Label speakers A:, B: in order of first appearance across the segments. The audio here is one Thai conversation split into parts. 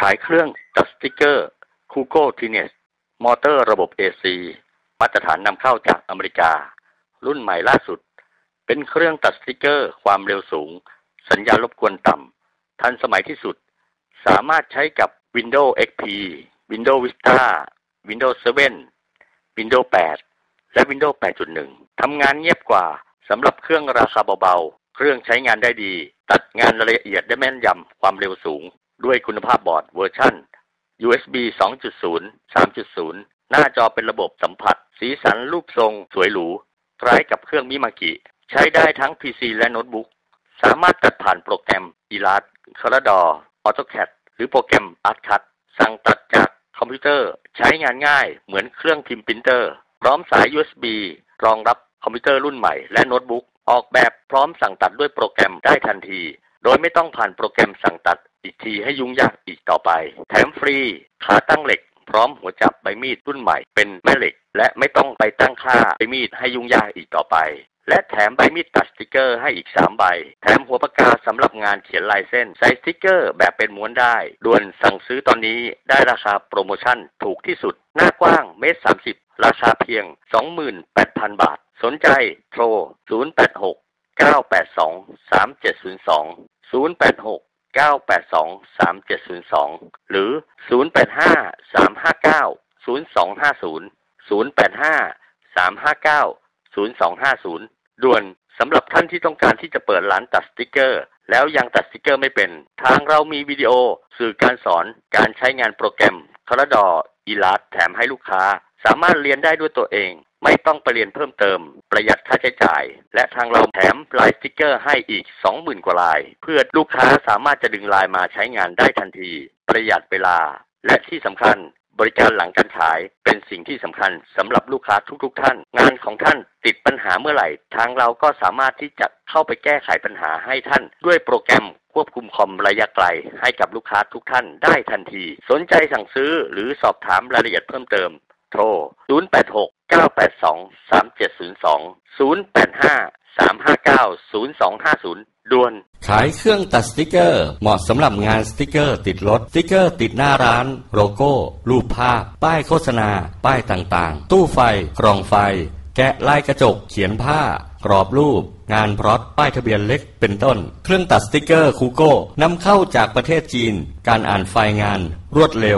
A: ายเครื่องตัดสติกเกอร์คูโก้ทีเนสมอเตอร์ระบบ AC มาตรฐานนำเข้าจากอเมริการุ่นใหม่ล่าสุดเป็นเครื่องตัดสติกเกอร์ความเร็วสูงสัญญาณรบกวนต่ำทันสมัยที่สุดสามารถใช้กับ Windows XP Windows Vista Windows 7 Windows 8 และ Windows 8.1 ทำงานเงียบกว่าสำหรับเครื่องราคาเบาๆเครื่องใช้งานได้ดีตัดงานละเอียดได้แม่นยำความเร็วสูงด้วยคุณภาพบอร์ดเวอร์ชัน USB 2.0 3.0 หน้าจอเป็นระบบสัมผัสสีสันรูปทรงสวยหรูคล้ายกับเครื่องมิมากิใช้ได้ทั้ง PC และโน้ตบุ๊กสามารถตัดผ่านโปรแกรม Illustrator AutoCAD หรือโปรแกรม ArtCut สั่งตัดจากคอมพิวเตอร์ใช้งานง่ายเหมือนเครื่องพิมพ์ปรินเตอร์พร้อมสาย USB รองรับคอมพิวเตอร์รุ่นใหม่และโน้ตบุ๊กออกแบบพร้อมสั่งตัดด้วยโปรแกรมได้ทันทีโดยไม่ต้องผ่านโปรแกรมสั่งตัดอีกทีให้ยุ่งยากอีกต่อไปแถมฟรีขาตั้งเหล็กพร้อมหัวจับใบมีดรุ่นใหม่เป็นแม่เหล็กและไม่ต้องไปตั้งค่าใบมีดให้ยุ่งยากอีกต่อไปและแถมใบมีดตัดสติกเกอร์ให้อีก3ใบแถมหัวปากกาสำหรับงานเขียนลายเส้นใส่สติกเกอร์แบบเป็นม้วนได้ด่วนสั่งซื้อตอนนี้ได้ราคาโปรโมชั่นถูกที่สุดหน้ากว้างเมตร30ราคาเพียง 28,000 บาทสนใจโทร086 982 3702 086 982 3702 หรือ 085 359 0250 085 359 0250 ด่วนสำหรับท่านที่ต้องการที่จะเปิดร้านตัดสติกเกอร์แล้วยังตัดสติกเกอร์ไม่เป็นทางเรามีวิดีโอสื่อการสอนการใช้งานโปรแกรม Corel Illustrator แถมให้ลูกค้าสามารถเรียนได้ด้วยตัวเองไม่ต้องไปเรียนเพิ่มเติมประหยัดค่าใช้จ่ายและทางเราแถมลายสติกเกอร์ให้อีก 20,000 กว่าลายเพื่อลูกค้าสามารถจะดึงลายมาใช้งานได้ทันทีประหยัดเวลาและที่สำคัญบริการหลังการขายเป็นสิ่งที่สำคัญสำหรับลูกค้าทุกท่านงานของท่านติดปัญหาเมื่อไหร่ทางเราก็สามารถที่จะเข้าไปแก้ไขปัญหาให้ท่านด้วยโปรแกรมควบคุมคอมระยะไกลให้กับลูกค้าทุกท่านได้ทันทีสนใจสั่งซื้อหรือสอบถามรายละเอียดเพิ่มเติมโทร086 982 3702 085 359 0250ด่วน
B: ขายเครื่องตัดสติกเกอร์เหมาะสำหรับงานสติกเกอร์ติดรถสติกเกอร์ติดหน้าร้านโลโก้รูปภาพป้ายโฆษณาป้ายต่างๆตู้ไฟกล่องไฟแกะลายกระจกเขียนผ้ากรอบรูปงานพร็อตป้ายทะเบียนเล็กเป็นต้นเครื่องตัดสติกเกอร์คูโก้นำเข้าจากประเทศจีนการอ่านไฟล์งานรวดเร็ว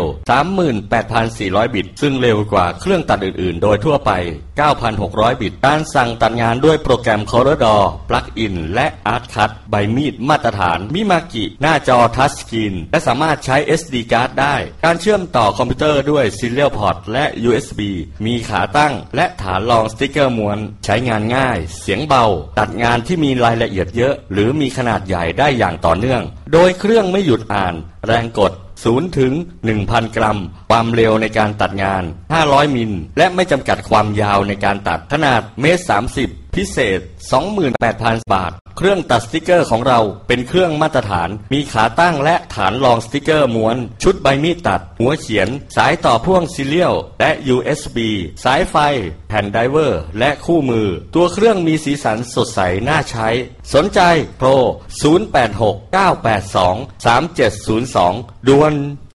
B: 38,400 บิตซึ่งเร็วกว่าเครื่องตัดอื่นๆโดยทั่วไป 9,600 บิตการสั่งตัดงานด้วยโปรแกรม Corel Plugin และ ArtCut ใบมีดมาตรฐานมิมากิหน้าจอทัชสกรีนและสามารถใช้ SD card ได้การเชื่อมต่อคอมพิวเตอร์ด้วย Serial Port และ USB มีขาตั้งและฐานรองสติกเกอร์ม้วนใช้งานง่ายเสียงเบาตัดงานที่มีรายละเอียดเยอะหรือมีขนาดใหญ่ได้อย่างต่อเนื่องโดยเครื่องไม่หยุดอ่านแรงกด0 ถึง 1,000 กรัมความเร็วในการตัดงาน500มิลและไม่จำกัดความยาวในการตัดขนาดเมตร30พิเศษ 28,000 บาทเครื่องตัดสติกเกอร์ของเราเป็นเครื่องมาตรฐานมีขาตั้งและฐานรองสติกเกอร์ม้วนชุดใบมีดตัดหัวเขียนสายต่อพ่วงซีเรียลและ USB สายไฟแผ่นไดเวอร์และคู่มือตัวเครื่องมีสีสันสดใสน่าใช้สนใจโทร086 982 3702ด่วน